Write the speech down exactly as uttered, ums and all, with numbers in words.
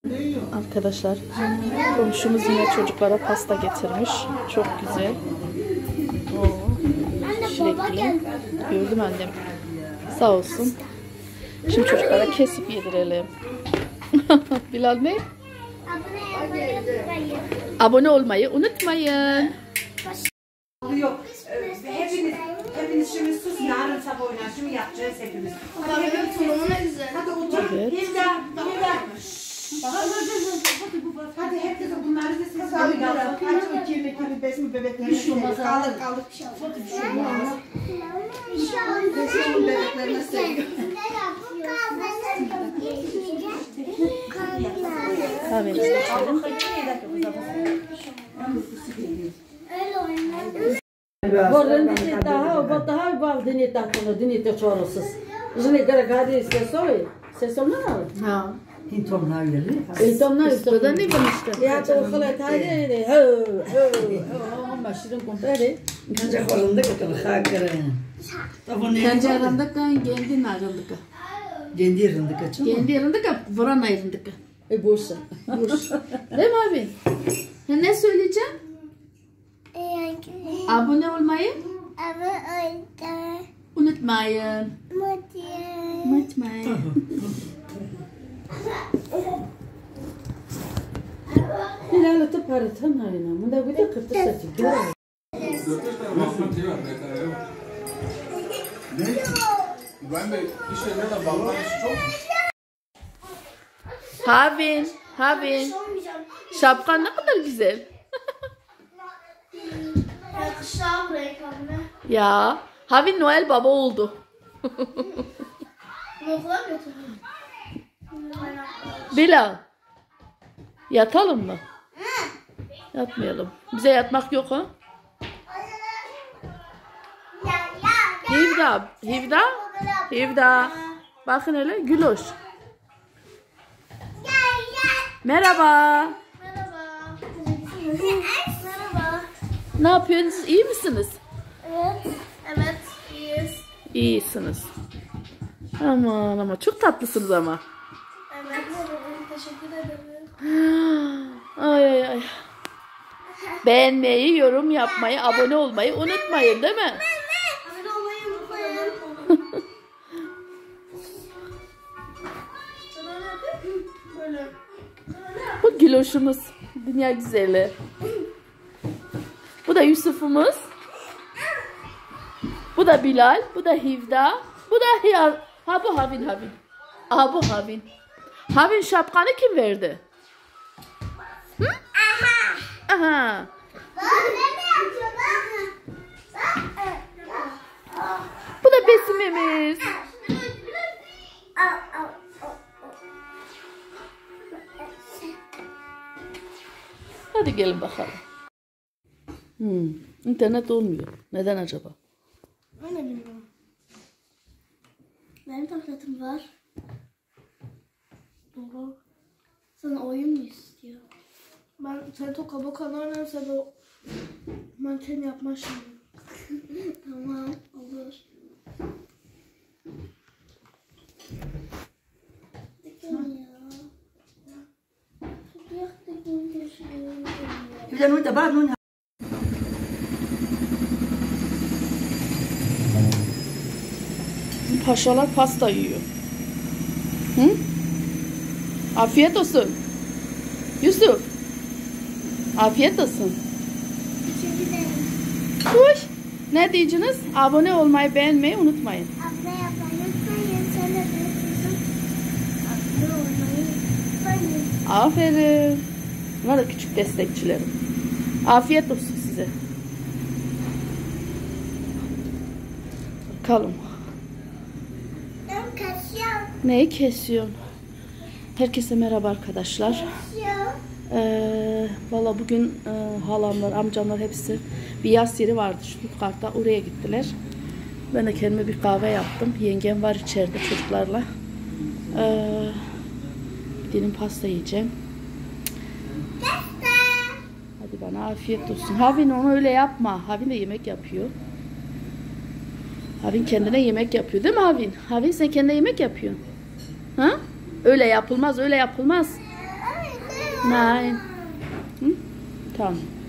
Arkadaşlar komşumuz yine çocuklara pasta getirmiş. Çok güzel. Oo, çilekli. Gördüm annem. Sağ olsun. Şimdi çocuklara kesip yedirelim. Bilal ne? Abone olmayı unutmayın. Yok. Hepiniz, hepiniz şimdi sus. Yarın sabah oynar. Şimdi yapacağız hepimiz. Hadi hepimiz sunumuna güzel. Hadi otur. Evet. Hilda, Hilda. Hadi hepiniz bunları da siz kalın. Kaç o kirli kirli besmi bebeklerine seviyor. Kalır kalır. Bir şey olmaz. Besmi bebeklerine seviyor. Kahvenizi içelim. Bordan dinle daha, o daha bal dinle tatlı, dinle çorosuz. Jene gara gadi sesoy, sesomna ne? Ha. Hintomlar yeri. Hintomlar üstte de ne demişti? Ya to khala tayde ho ho ho maşirin kompare. Kanca kolunda katılı hakikaten. Kendi arandık kan, kendi arandık. Kendi yerinde kaçın. Kendi arandık, vuran ayrındık. E boşa. Boş. Değil mi abi? Ya ne söyleyeceğim? Abone olmayı unutmayın. Unutmayın. Hilal to paratan ayna. Munda bir de kırtı saçı. Ben de işte ne de bağlanmış çok. Havin, Havin. Şapkan ne kadar güzel. Yakışlar buraya kalbime. Ya, Havin Noel Baba oldu. Bunu okula mı götürdün? Bilal. Yatalım mı? Yatmayalım. Bize yatmak yok ha? Hivda, Hivda, Hivda. Bakın hele, Güloş. Merhaba. Merhaba. Merhaba. Ne yapıyorsunuz? İyi misiniz? Evet. Evet. İyiyiz. İyisiniz. Aman ama çok tatlısınız ama. Evet. Teşekkür ederim. Ay ay ay. Beğenmeyi, yorum yapmayı, abone olmayı unutmayın değil mi? Abone olmayı unutmayın. Böyle. Bu Güloş'umuz. Dünya güzeli. Bu da Yusuf'umuz. Bu da Bilal. Bu da Hivda. Bu da Hiyar. Ha bu Havin Havin. Aha bu Havin. Havin şapkanı kim verdi? Hı? Aha. Aha. Bu da Besim'imiz. Hadi gelin bakalım. Hmm, internet olmuyor. Neden acaba? Ben de bilmiyorum. Benim tabletim var. Doğru. Sana oyun mu istiyor? Ben sen o kaba kanarla sen o manken yapma şimdi. Tamam olur. Güzel mi de var mı? Paşalar pasta yiyor. Hı? Afiyet olsun. Yusuf. Afiyet olsun. Hoş. Ne diyeceksiniz? Abone olmayı, beğenmeyi unutmayın. Abone yapmayı unutmayın. Sen de beğeniyorsun. Abone olmayı unutmayın. Aferin. Bunlar da küçük destekçilerim. Afiyet olsun size. Bakalım. Ben kaçıyorum. Neyi kesiyorsun? Herkese merhaba arkadaşlar. Kaçıyorum. Ee, Valla bugün e, halamlar, amcamlar hepsi bir yaz yeri vardı Stuttgart'ta. Oraya gittiler. Ben de kendime bir kahve yaptım. Yengem var içeride çocuklarla. Ee, bir dilim pasta yiyeceğim. Hadi bana afiyet olsun. Havin onu öyle yapma. Havin de yemek yapıyor. Havin kendine yemek yapıyor değil mi Havin? Havin sen kendine yemek yapıyorsun. Ha? Öyle yapılmaz, öyle yapılmaz. Nein. Hm? Tamam.